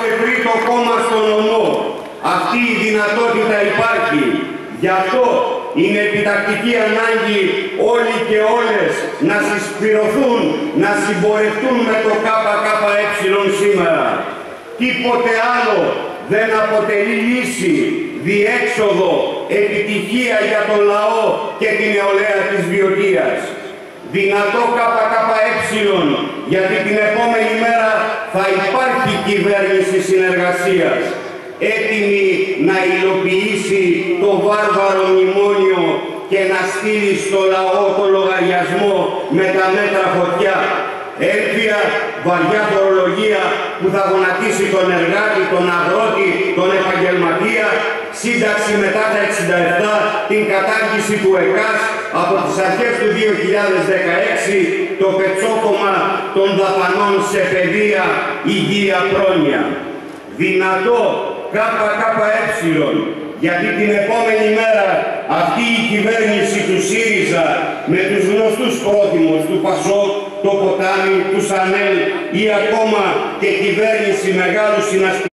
και τρίτο κόμμα στον νομό. Αυτή η δυνατότητα υπάρχει. Γι' αυτό είναι επιτακτική ανάγκη όλοι και όλες να συσπηρωθούν, να συμπορευτούν με το ΚΚΕ σήμερα. Τίποτε άλλο δεν αποτελεί λύση, διέξοδο, επιτυχία για τον λαό και την νεολαία της Βιωτίας. Δυνατό ΚΚΕ, γιατί την επόμενη μέρα θα υπάρχει κυβέρνηση συνεργασίας, έτοιμη να υλοποιήσει το βάρβαρο μνημόνιο και να στείλει στο λαό το λογαριασμό με τα μέτρα φωτιά. Έλφια, βαριά φορολογία που θα γονατίσει τον εργάτη, τον αγρότη, τον επαγγελματία, σύνταξη μετά τα 67, την κατάργηση του ΕΚΑΣ από τις αρχές του 2016, το πετσόκομμα των δαπανών σε παιδεία, υγεία, πρόνοια. Δυνατό ΚΚΕ, γιατί την επόμενη μέρα αυτή η κυβέρνηση του ΣΥΡΙΖΑ με τους γνωστούς πρόθυμους του ΠΑΣΟΚ, το Ποτάμι, του ΣΑΝΕΛ ή ακόμα και κυβέρνηση μεγάλου συνασπισμού